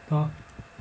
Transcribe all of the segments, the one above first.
To.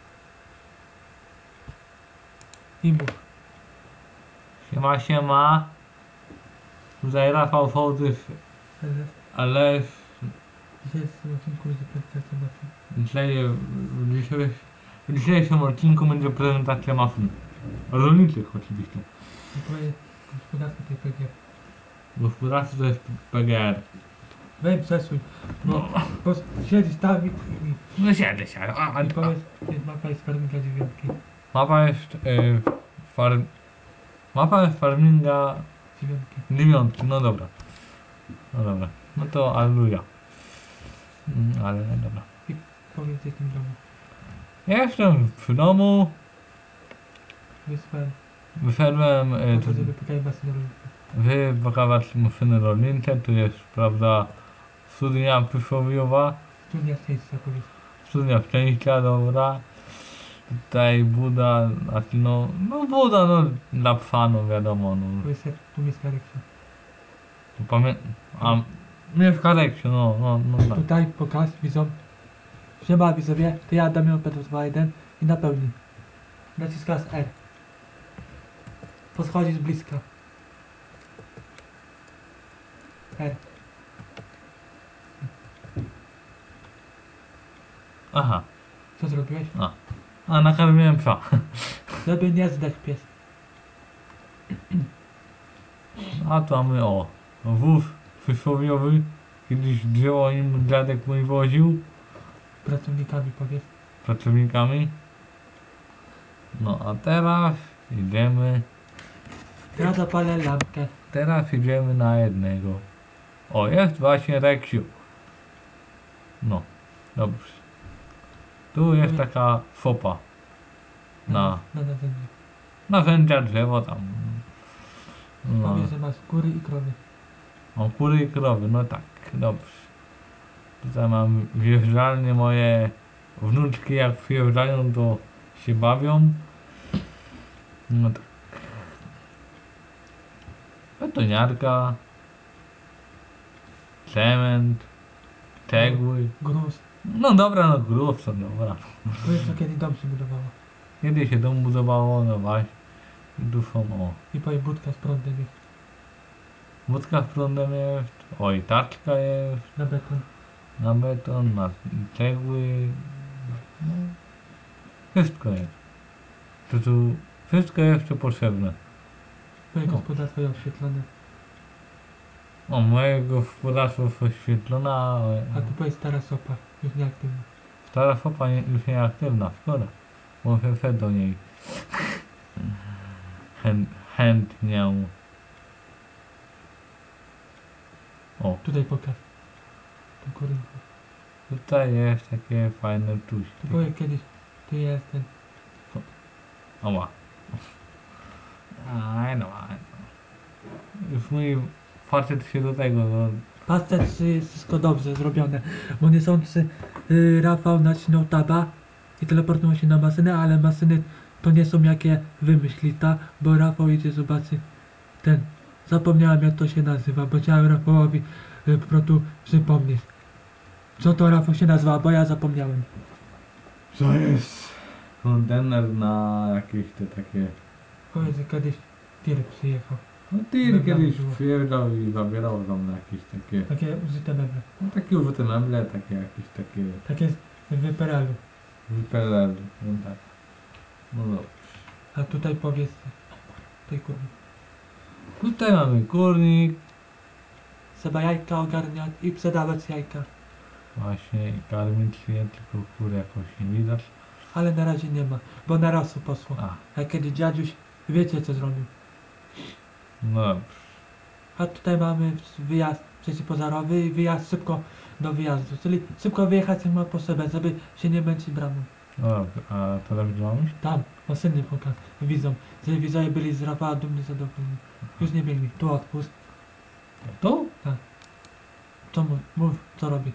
I mów. Siema, siema. Tutaj Rafał Fołdys, ale Dzisiaj jest w tym odcinku będzie prezentacja maszyn. w dzisiejszym odcinku będzie prezentacja maszyn. Rolniczych oczywiście. Twoje gospodarstwo tej PG. Gospodarstwo to jest PGR. Weź przesuń. Bo siedzisz tam i No siadę. i powiedz, jest mapa jest farminga 9. Mapa jest mapa jest farminga 9. 9, no dobra. No dobra. No to alleluja. Ale dobra. Powiedz w tym domu. Ja jestem przy domu. Wysłałem. Wyszedłem Po to, żeby pokazać masy wypakować maszyny rolnicze. Tu jest, prawda, studnia przysłowiowa. Studnia szczęścia powiedz. Studnia szczęścia, dobra. Tutaj Buda, znaczy no Buda, no dla psa, no wiadomo, no. Powiedz jak tu mieszka Reksio. Tu a mieszka Reksio, no tak. Tutaj pokaż widzom. Siema widzowie, to ja Damian Petr 21 i napełnij. Naciskasz R. Podchodzi z bliska. R. Aha, Co zrobiłeś? a nakarmiłem psa. Żeby nie zdech pies. A to mamy wóz przysłowiowy. Kiedyś wzięło nim dziadek mój woził. Pracownikami powiedz. Pracownikami. No a teraz Ja zapalę lampkę. idziemy na jednego. O, jest właśnie Reksiu. No, dobrze. Tu jest taka fopa. Na narzędzie. Narzędzia, drzewo tam. No, Powiedz, że masz kury i krowy. mam kury i krowy, no tak, dobrze. Tutaj mam wjeżdżalnie, moje wnuczki jak wjeżdżają to się bawią. No tak. Betoniarka, cement, cegły. Gruz. No dobra, no grubco, dobra. Powiedz, co kiedy dom się budowało. Kiedy się dom budowało, no właśnie. I tu są, I powiedz budka z prądem jest. wódka z prądem jest, oj, taczka jest, Na beton. na beton, na cegły. No, wszystko jest. Tu wszystko jest, co potrzebne. Twoje No. gospodarstwo jest oświetlone. O, moje gospodarstwo jest oświetlone, ale A tu powiedz stara sopa. Już nieaktywna. stara fopa już nieaktywna, szkoda. Może wszedł do niej. Chętnie. O, Tutaj pokaż. Tu kurynku. tutaj jest takie fajne Tu tuści. powiedz kiedyś. Tu jest ten. Oła. Aj, no. Już mój facet się do tego, no. Pastet jest wszystko dobrze zrobione. Bo niesący Rafał nacinał taba i teleportował się na masynę, ale masyny to nie są jakie wymyśli ta, bo Rafał idzie zobaczy ten. Zapomniałem jak to się nazywa, bo chciałem Rafałowi po prostu przypomnieć. Co to Rafał się nazywa, bo ja zapomniałem. Co jest? Kontener na jakieś te takie... Powiedz, że kiedyś tir przyjechał. No tir Dobra, kiedyś było. przyjeżdżał i zabierał tam jakieś takie... Takie użyte meble. No takie użyte meble, takie jakieś takie... Takie z wyperalu. Wypelel, no tak. No dobrze. A tutaj powiedz. Tutaj kurwa. Tutaj mamy kurnik. Trzeba jajka ogarniać i sprzedawać jajka. Właśnie i karmić je, tylko kur jakoś nie widać. Ale na razie nie ma, bo na rasu poszło. A, A kiedy dziadziuś, wiecie co zrobił. no dobrze. A tutaj mamy wyjazd przeciwpożarowy i wyjazd szybko do wyjazdu. Czyli szybko wyjechać ma potrzebę, żeby się nie męczyć bramą. No dobrze, a to tak mamy? Tam, maszyny pokaz, widzą. Że widzowie byli z Rafała dumni, zadowoleni. Już nie biegli. Tu odpust. Tu? Co mów, co robi?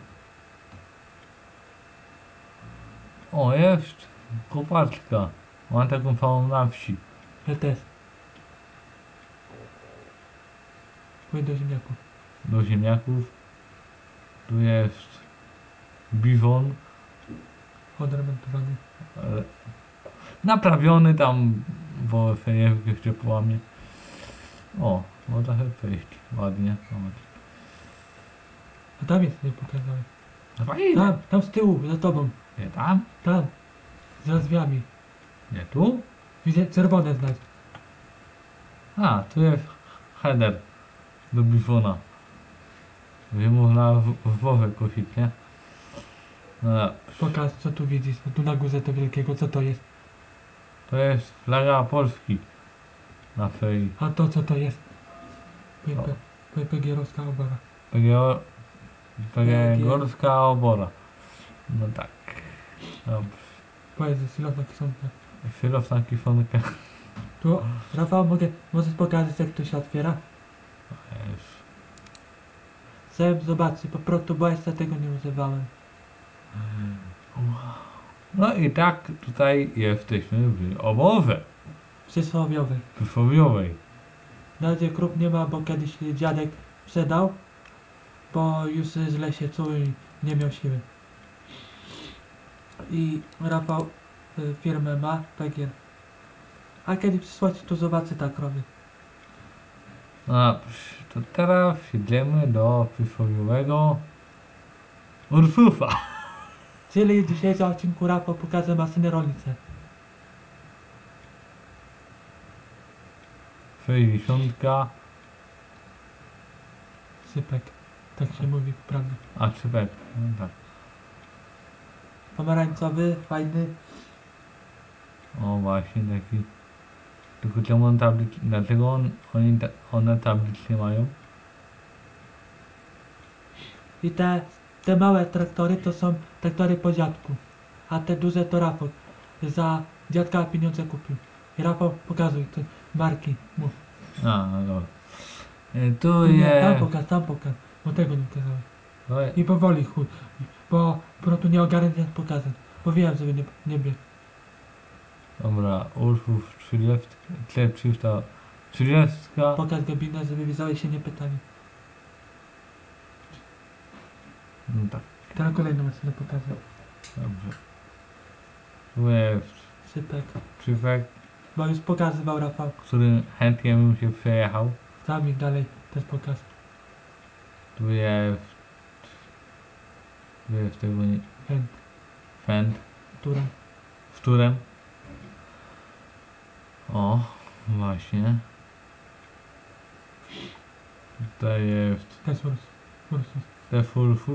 O, jest kopaczka. Mam taką całą na wsi. Ja też. Pójdź do ziemniaków. Do ziemniaków. Tu jest bizon. Odremontowany. Naprawiony tam, bo fejewki jeszcze połamie. O, może trochę przejść. Ładnie. Zobacz. A tam jest, nie pokazałem. Fajnie. Tam z tyłu, za tobą. Nie tam? Tam. Za drzwiami. Nie tu? Widzę czerwone znać. A, tu jest header do bifona. Będzie można w głowę kosić, nie? No, Pokaż, co tu widzisz. No tu na górze to wielkiego, co to jest? to jest flaga Polski na ferii. A to co to jest? PGR-owska obora. Górska obora. No tak. Dobrze. Powiedz, silowna kisonka. Chwilowna kifonka. Tu, Rafał, możesz pokazać, jak to się otwiera? Chcę zobaczyć, po prostu, bo jeszcze tego nie używałem. No i tak tutaj jesteśmy w oborze Przysłowiowy. przysłowiowej. Na razie krób nie ma, bo kiedyś dziadek sprzedał, bo już źle się czuł i nie miał siły. I Rafał firmę ma, PGR. A kiedy przysłać, to zobaczy tak robi. No, to teraz idziemy do przysłowiowego Ursusa. Czyli w dzisiejszym odcinku Rafał pokaże maszyny rolnicze. 60, Sypek. Tak się mówi, prawda. a czypek. No tak. Pomarańczowy, fajny. O właśnie taki. Tylko czemu on tablic, dlaczego one tablic nie mają? I te małe traktory to są traktory po dziadku. A te duże to Rafał za dziadka pieniądze kupił. I Rafał, pokazuj te marki. Mów. A, no dobra. Tu Nie, jest. tam pokaż. Bo tego nie pokazałem. To jest. I powoli chuj. Bo tu nie ogarnę jak pokazać. Bo wiem, żeby nie biegł. Dobra, Ursus 30, 30. Pokaż gabinę, żeby widzowie się nie pytali. No tak, Teraz kolejną maszynę pokażę. dobrze. Tu jest Sypek. czypek, Bo już pokazywał Rafał. który chętnie bym się przejechał. Tam i dalej też pokaż. Tu jest tego nie... Chęt. Fend, Która. w którym... O, właśnie. Tutaj jest Też Ursus. te Ursus.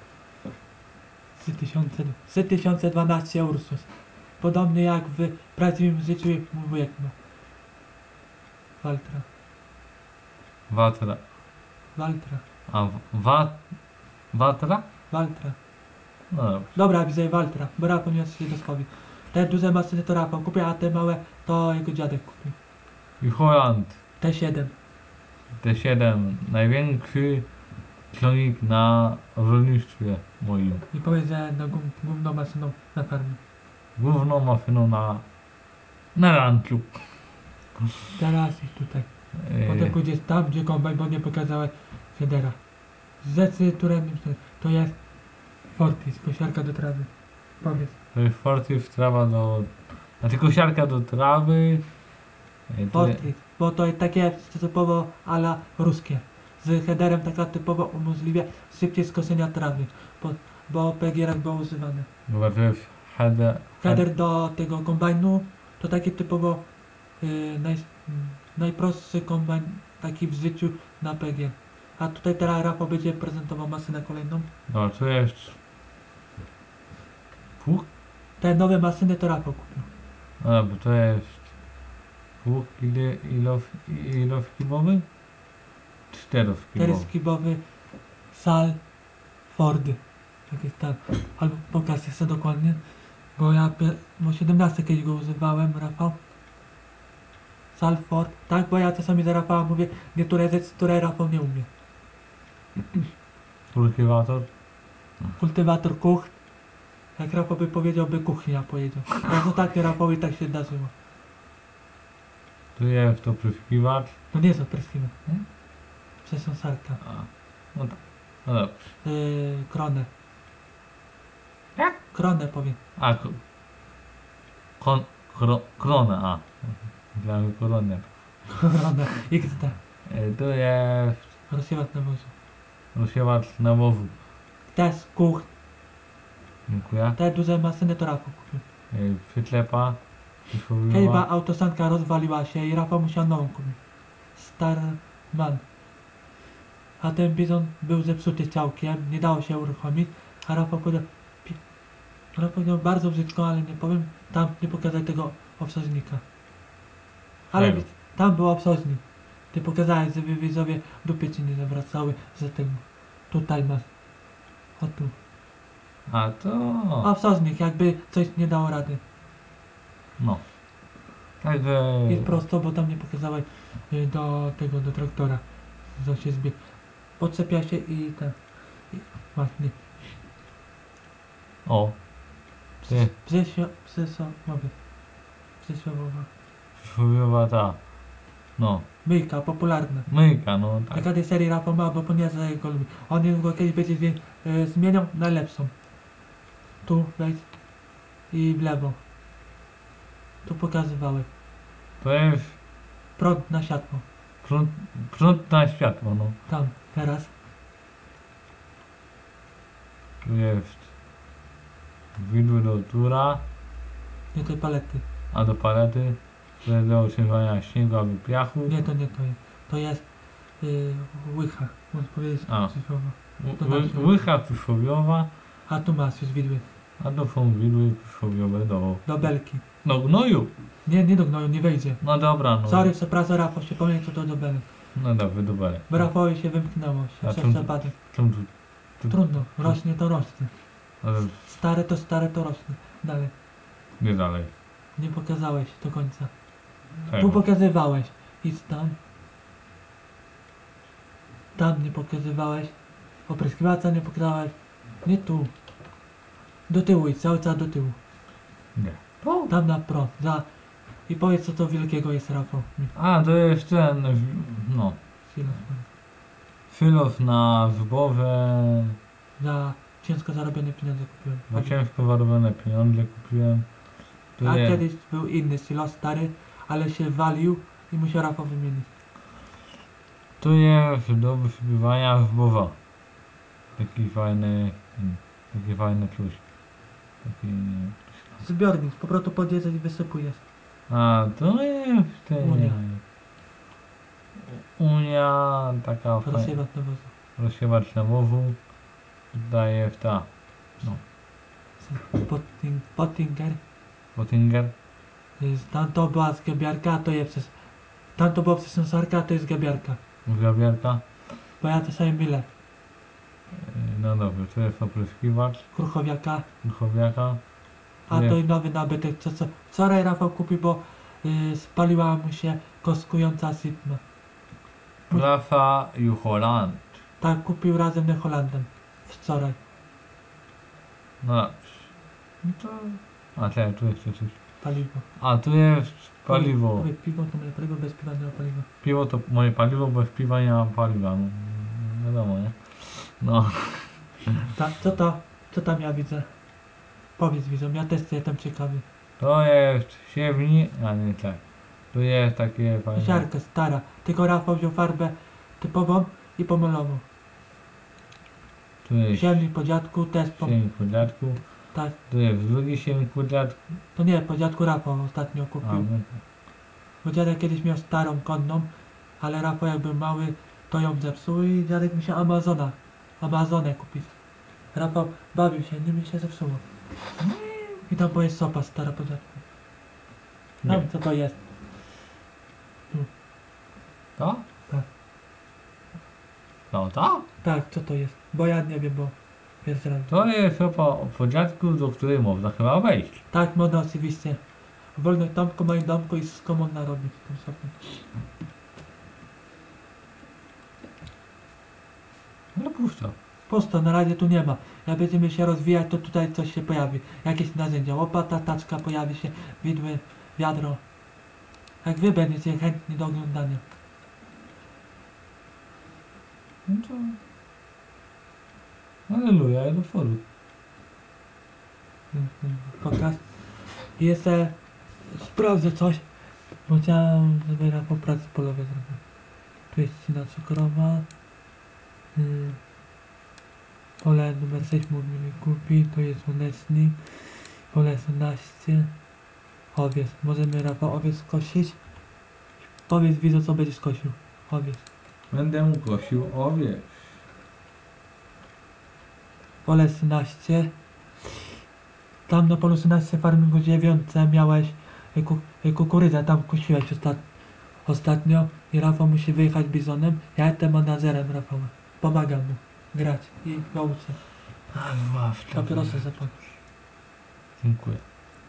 3012 Ursus. Podobnie jak w prawdziwym życiu wujek ma. Waltra. Watra. Waltra. A Watra? Waltra. No dobrze. Dobra, widzę Waltra, bo Rafał nie się dosłowi. Te duże maszyny to Rafał kupił, a te małe to jego dziadek kupił. I Holland. T7. T7. Największy ciągnik na rolnictwie moim. I powiedz, że na główną maszyną na farmie. Główną maszyną na ranchu. Teraz i tutaj. Potem pójdziesz tam, gdzie kombajn, bo nie pokazałeś Federa. Z rzeczy, które to jest Fortis, kosiarka do trawy. Powiedz. To jest Fortis trawa do... Znaczy kosiarka do trawy. Fortis, bo to jest takie typowo ala ruskie. Z headerem taka typowo umożliwia szybkie skoszenia trawy, bo PGR było używane. Chyba to jest Header do tego kombajnu to taki typowo najprostszy kombajn taki w życiu na PG. A tutaj teraz Rafał będzie prezentował maszynę kolejną. No, tu jest... Pług? Te nowe maszyny to Rafał kupił. No dobra, to jest... Pług iloskibowy? 4-skibowy. 4-skibowy Sal Fordy. Tak jest tak. Albo pokaż jeszcze dokładnie. Bo ja 17 kiedyś go używałem, Rafał. Salford. Tak, bo ja czasami za Rafała mówię niektóre rzeczy, które Rafał nie umie. Kultywator? Kultywator kuch. Jak Rafał by powiedział, by kuchnia powiedział. No tak, Rafał i tak się zdarzyło. Tu jest to pryskiwacz. No nie jest opryskiwa, nie? Przesąsarka. A, no tak. No dobrze. Kronę. Jak? Kronę powiem. A, kronę, a. Myślałem, że koronę. Kronę. XD. Tu jest Rozsiewacz nawozu. rozsiewacz nawozu. Te z kuch. Dziękuję. Te duże maszyny to Rafał kupił. Przyczepa. Kiedyś Przysłowiowa. autosanka rozwaliła się i Rafał musiał nową kupić. Star man. A ten bizon był zepsuty całkiem, nie dało się uruchomić, a Rafał powiedział, Rafał powiedział bardzo brzydko, ale nie powiem, tam nie pokazać tego obsoźnika. Ale Czego? tam był obsoźnik. Ty pokazałeś, żeby widzowie dupy ci nie zawracały za tym. Tutaj masz. O tu. A to. Obsoźnik, jakby coś nie dało rady. No. Także. Jest prosto, bo tam nie pokazałeś do tego, do traktora. Co się zbieg. Podczepia się i ten. I właśnie. O. Ty. Przysłowiowa. Przysłowiowa ta. No. Myjka, popularna. Myjka, no tak. Taka tej serii Rafał ma, bo ponieważ jego lubi. On go kiedyś będzie zmieniał na lepszą. Tu wejdź i w lewo. Tu pokazywałeś. To jest Prąd na światło. prąd na światło, no. Tam, teraz. Tu jest widły do tura, Nie tej palety. a do palety, to jest do otrzymywania śniegu albo piachu. Nie, to nie to jest. To jest łycha. Można powiedzieć A. przysłowiowa. To tam się- Łycha przysłowiowa, A tu masz już widły. a to są widły przysłowiowe Do belki. do gnoju. Nie do gnoju, nie wejdzie. No dobra, no. Sorry, przepraszam Rafał, się pomylił co to do belek. No dobra, dobra. Bo Rafałowi się wymknęło się A przez czym- przypadek. Czemu tu? Trudno, rośnie to rośnie. Ale Stare to rośnie. Dalej. nie dalej. Nie pokazałeś do końca. Tu Czego? pokazywałeś. Idź tam. Tam nie pokazywałeś. Opryskiwacza nie pokazałeś. Nie tu. Do tyłu idź, cały czas do tyłu. Nie. Tam na pro. Za. I powiedz co to wielkiego jest Rafał. A, to jest ten, no, Chwilę. filof na zboże, Za ciężko zarobione pieniądze kupiłem. za ciężko zarobione pieniądze kupiłem. Tu A jest, kiedyś był inny silos stary, ale się walił i musiał Rafał wymienić. tu jest do wysypywania zboża. Taki fajny coś. Taki, Zbiornik, po prostu podjeżdżasz i wysypujesz. a, to jest ten, Unia. Unia, taka fajna, Rozsiewać nawozu. rozsiewacz nawozu. Tutaj jest ta, Pottinger. Pottinger. Tam to była zgabiarka, a to jest przez... Tam to było przez sensarka, a to jest gabiarka. Grabiarka. Bo ja to sobie mylę. No dobrze, to jest opryskiwacz, Kruchowiaka, duchowiaka. a Nie. to i nowy nabytek. Co wczoraj Rafał kupił, bo spaliła mu się kostkująca sitma. Praca Juholand. Tak kupił razem z Holandem. Wczoraj. No dobrze. No to... A czekaj, tu jeszcze coś. Paliwo. A tu jest paliwo. Powiedz, piwo to moje paliwo, bez piwa nie ma paliwa. Piwo to moje paliwo, bez piwa nie mam paliwa. No, wiadomo, nie? No. Tak, co tam ja widzę? Powiedz widzom, ja też jestem ciekawy. To jest siewni, a nie tak. Tu jest takie fajne. Siarka stara, tylko Rafał wziął farbę typową i pomalował. Tu jest Siewnik po dziadku też siewnik po dziadku. tak. Tu jest drugi siewnik po dziadku. To nie, po dziadku Rafał ostatnio A, kupił. no. Bo dziadek kiedyś miał starą konną, ale Rafał jak był mały, to ją zepsuł i dziadek musiał Amazonę kupić. Rafał bawił się, nim się zepsuło. I tam jest sopa stara po dziadku. Tam Nie. co to jest? To? Tak. No to? Tak, co to jest? Bo ja nie wiem, bo pierwszy raz. To jest sopa po dziadku, do której można chyba wejść. Tak, można oczywiście. W wolnym domku, moim domku i wszystko można robić tą sopę. No pusto. Pusto, na razie tu nie ma. Jak będziemy się rozwijać, to tutaj coś się pojawi. Jakieś narzędzia, łopata, taczka, pojawi się, widły, wiadro. Jak wy będziecie chętni do oglądania. No to... Aleluja, do foru. ten pokaz. I jeszcze sprawdzę coś, bo chciałem, żeby Rafał pracy polowe zrobił. Tu jest ścina cukrowa. Pole numer 6 mówimy kupi, to jest słonecznik. Pole 12. Owiec. Możemy Rafał owiec skosić. Powiedz widzę co będziesz kosił. Owiec. Będę mu kosił owiec. Pole 13. Tam na polu 13 farmingu 9 miałeś kukurydzę, tam kosiłeś ostatnio i Rafał musi wyjechać bizonem. Ja jestem menadżerem Rafała. Pomagam mu grać i go uczę. Ale ławka. Papierosy zapal. Dziękuję.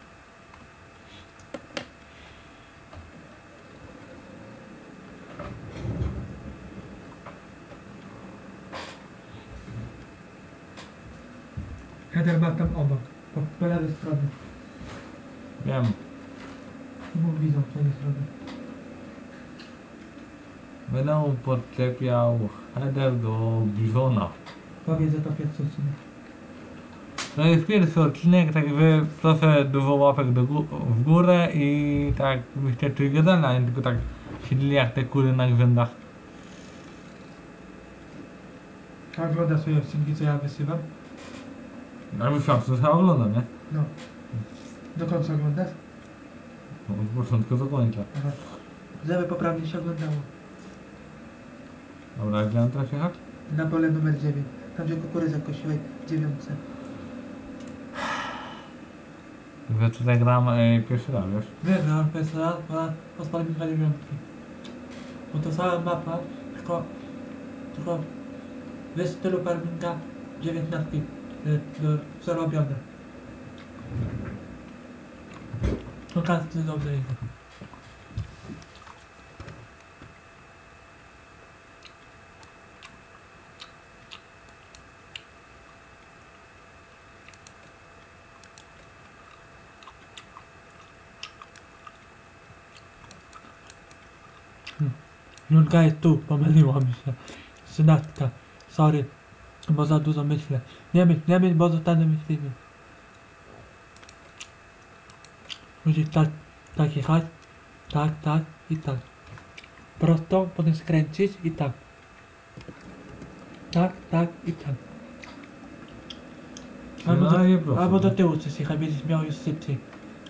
Header ma tam obok, po lewej stronie. Wiem. Bo widzą co nie zrobię. Będę mu podczepiał header do bizona. Powiedz, że to pierwszy odcinek. To jest pierwszy odcinek, tak wy proszę dużo łapek w górę i tak byście czuli gadali, a nie tylko tak siedli jak te kury na grzędach. A ogląda swoje odcinki, co ja wysyłam? A już sam to oglądam, nie? No. Do końca oglądasz? No, od początku do końca. Aha. Żeby poprawnie się oglądało. Dobra, gdzie mam teraz jechać? Na pole numer 9. Tam gdzie kukurydzę kosiłeś w 9. Że tutaj gram pierwszy raz, wiesz? Wygrał pierwszy raz, a spadł mi 9. Bo to sama mapa, tylko w stylu farminga 19 zarobione. To każdy dobrze idzie. Julka jest tu, pomyliło mi się. 13. Sorry, bo za dużo myślę. Nie myśl, bo zostanę myśliwy. Musisz tak jechać. Tak i tak. Prosto, potem skręcić i tak. Tak i tak. Albo do tyłu chcesz jechać, będziesz miał już szybciej.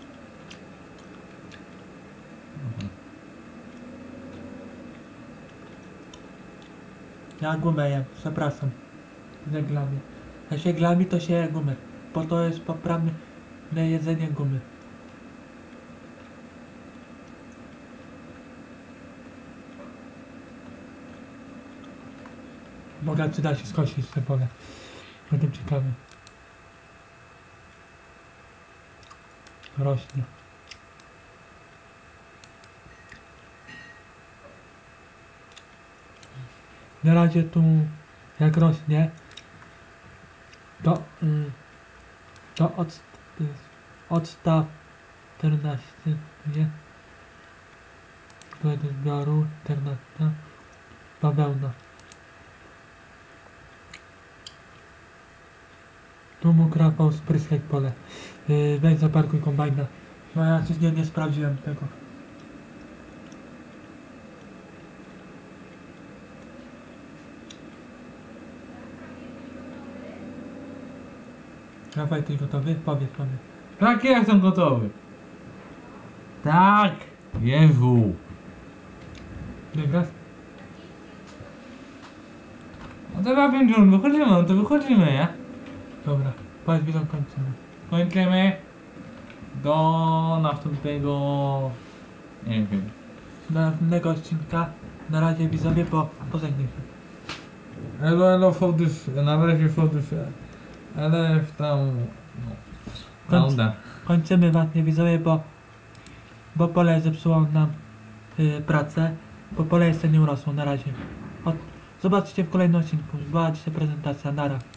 Ja gumę jem, przepraszam. Żeglami. A żeglami to się je gumę, bo to jest poprawne jedzenie gumy. Mogę czy da się skosić te pole. Będę ciekawy. Rośnie. Na razie tu jak rośnie to odstaw 14, nie? Do zbioru 14 bawełna. Tu mógł Rafał spryskać pole. Weź zaparkuj kombajna. No ja coś nie sprawdziłem tego. Rafał, jesteś gotowy? Powiedz. Tak, ja jestem gotowy. Tak! Jezu! Wygrasz? No to za 5 minut wychodzimy, no to wychodzimy, nie? Dobra, powiedz widzom kończymy. Kończymy do następnego... nie wiem. Do następnego odcinka. Na razie widzowie, bo pożegnaj się. Elo, foldys, na razie foldys, ale tam... no. Kończymy właśnie widzowie, bo pole zepsuło nam pracę, bo pole jeszcze nie urosło na razie. Zobaczcie w kolejnym odcinku, była dzisiaj prezentacja, nara.